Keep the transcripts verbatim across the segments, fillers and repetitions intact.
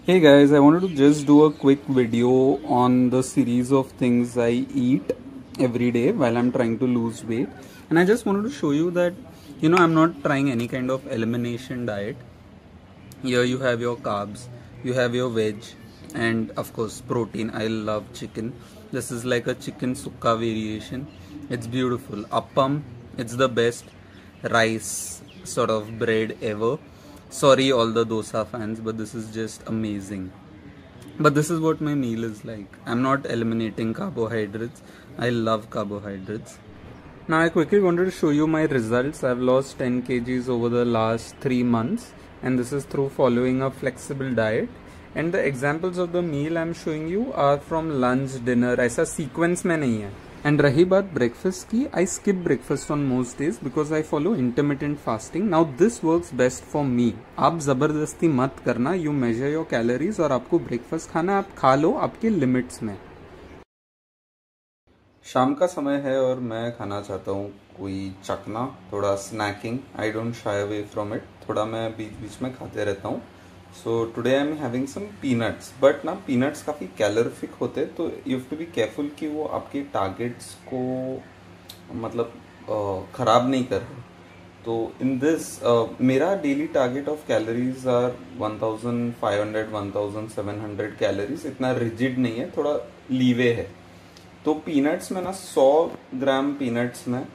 Hey guys, I wanted to just do a quick video on the series of things I eat every day while I'm trying to lose weight. And I just wanted to show you that, you know, I'm not trying any kind of elimination diet. Here you have your carbs, you have your veg, and of course protein. I love chicken. This is like a chicken sukka variation. It's beautiful. Appam, it's the best rice sort of bread ever. Sorry all the dosa fans, but this is just amazing. But this is what my meal is like. I'm not eliminating carbohydrates. I love carbohydrates. Now I quickly wanted to show you my results. I've lost ten kilograms over the last three months and this is through following a flexible diet. And the examples of the meal I'm showing you are from lunch, dinner. ऐसा sequence में नहीं है. And रही बात breakfast की, I skip breakfast on most days because I follow intermittent fasting. Now this works best for me. आप ज़बरदस्ती मत करना. You measure your calories और आपको breakfast खाना आप खा लो आपके limits में. शाम का समय है और मैं खाना चाहता हूँ कोई चकना, थोड़ा snacking. I don't shy away from it. थोड़ा मैं बीच बीच में खाते रहता हूँ. So today I am having some peanuts. But ना पीनट्स काफ़ी कैलोरिफिक होते हैं, तो you have to be careful कि वो आपके टारगेट्स को मतलब ख़राब नहीं कर रहे. तो इन दिस मेरा daily target of calories are one thousand five hundred one thousand seven hundred calories. इतना रिजिड नहीं है, थोड़ा लीवे है. तो पीनट्स में ना सौ ग्राम पीनट्स में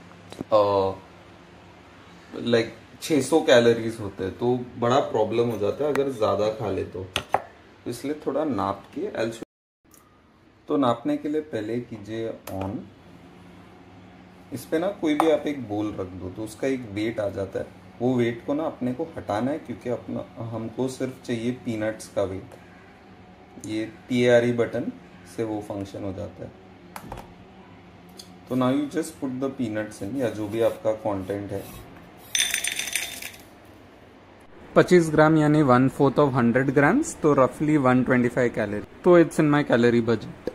लाइक छह सौ कैलोरीज होते हैं. तो बड़ा प्रॉब्लम हो जाता है अगर ज़्यादा खा ले तो. इसलिए थोड़ा नाप के एल. तो नापने के लिए पहले कीजिए ऑन. इस पे ना कोई भी आप एक बोल रख दो तो उसका एक वेट आ जाता है. वो वेट को ना अपने को हटाना है क्योंकि अपना हमको सिर्फ चाहिए पीनट्स का वेट. ये पी आर ई बटन से वो फंक्शन हो जाता है. तो now you just put the peanuts in, या जो भी आपका कंटेंट है. पच्चीस ग्राम यानी one fourth of hundred grams, तो रफली वन ट्वेंटी फाइव कैलोरी. तो it's in my calorie budget.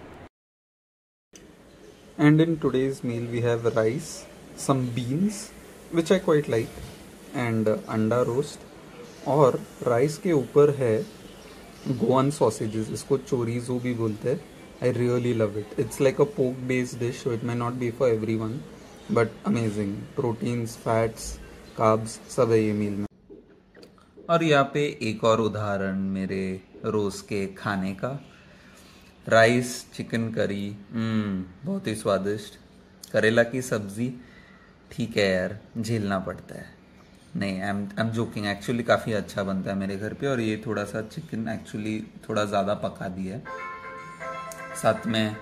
And in today's meal we have rice, some beans which I quite like, and अंडा रोस्ट. और rice के ऊपर है Goan sausages. इसको चोरीजो भी बोलते हैं. I really love it. It's like a pork based dish, so it may not be for everyone, but amazing. Proteins, fats, carbs सब है ये मील में. और यहाँ पे एक और उदाहरण मेरे रोज के खाने का. राइस, चिकन करी, बहुत ही स्वादिष्ट. करेला की सब्जी, ठीक है यार, झेलना पड़ता है. नहीं, I am I am joking. Actually काफ़ी अच्छा बनता है मेरे घर पे. और ये थोड़ा सा चिकन एक्चुअली थोड़ा ज़्यादा पका दिया है. साथ में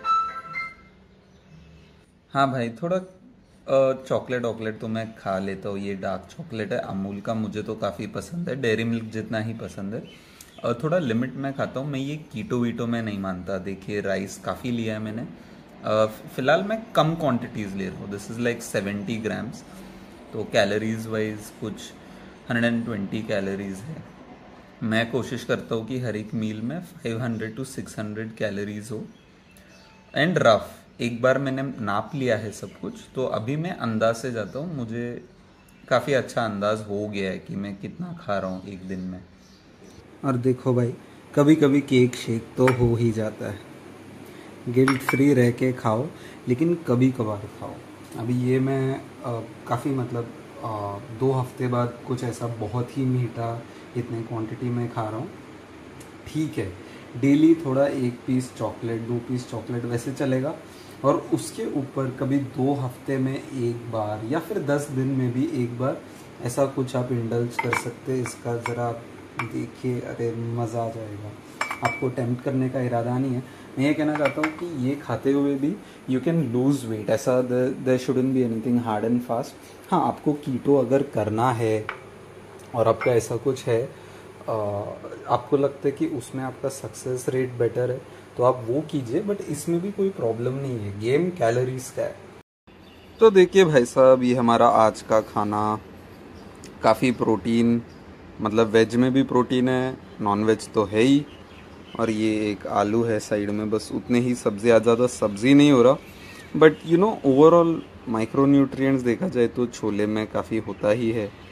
हाँ भाई, थोड़ा चॉकलेट वॉकलेट तो मैं खा लेता हूँ. ये डार्क चॉकलेट है अमूल का, मुझे तो काफ़ी पसंद है. डेयरी मिल्क जितना ही पसंद है. और थोड़ा लिमिट में खाता हूँ मैं. ये कीटो वीटो में नहीं मानता. देखिए राइस काफ़ी लिया है मैंने. फ़िलहाल मैं कम क्वांटिटीज़ ले रहा हूँ. This is like seventy grams. तो कैलोरीज वाइज कुछ हंड्रेड एंड ट्वेंटी कैलोरीज है. मैं कोशिश करता हूँ कि हर एक मील में five hundred to six hundred calories हो. एंड रफ एक बार मैंने नाप लिया है सब कुछ, तो अभी मैं अंदाज से जाता हूँ. मुझे काफ़ी अच्छा अंदाज हो गया है कि मैं कितना खा रहा हूँ एक दिन में. और देखो भाई, कभी कभी केक शेक तो हो ही जाता है. गिल्ट फ्री रह के खाओ, लेकिन कभी कभार खाओ. अभी ये मैं काफ़ी मतलब आ, दो हफ्ते बाद कुछ ऐसा बहुत ही मीठा इतने क्वांटिटी में खा रहा हूँ. ठीक है, डेली थोड़ा एक पीस चॉकलेट, दो पीस चॉकलेट वैसे चलेगा. और उसके ऊपर कभी दो हफ्ते में एक बार या फिर दस दिन में भी एक बार ऐसा कुछ आप इंडल्ज कर सकते हैं. इसका ज़रा देखिए, अरे मज़ा आ जाएगा. आपको टेम्प्ट करने का इरादा नहीं है. मैं ये कहना चाहता हूँ कि ये खाते हुए भी यू कैन लूज़ वेट. ऐसा there shouldn't be anything hard and fast. हाँ, आपको कीटो अगर करना है और आपका ऐसा कुछ है, आ, आपको लगता है कि उसमें आपका सक्सेस रेट बेटर है, तो आप वो कीजिए. बट इसमें भी कोई प्रॉब्लम नहीं है. गेम कैलोरीज का है. तो देखिए भाई साहब, ये हमारा आज का खाना. काफ़ी प्रोटीन, मतलब वेज में भी प्रोटीन है, नॉन वेज तो है ही. और ये एक आलू है साइड में, बस उतने ही. सब्ज़ी आज ज़्यादा सब्ज़ी नहीं हो रहा. But you know overall micronutrients देखा जाए तो छोले में काफ़ी होता ही है.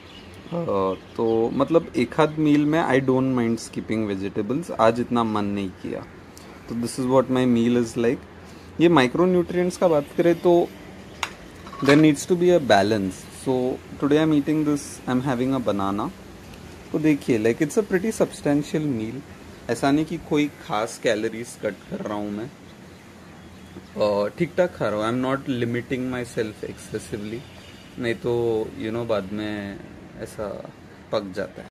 हाँ, तो मतलब एक आध मील में I don't mind skipping vegetables, आज इतना मन नहीं किया, तो this is what my meal is like. ये माइक्रो न्यूट्रिएंट्स का बात करें तो there needs to be a balance. So today I am eating this, I am having a banana. तो देखिए like it's a pretty substantial meal, ऐसा नहीं कि कोई खास कैलोरीज कट कर रहा हूँ मैं, और ठीक ठाक खा रहा हूँ। I am not limiting my self excessively, नहीं तो यू you नो know, बाद में ऐसा पक जाता है।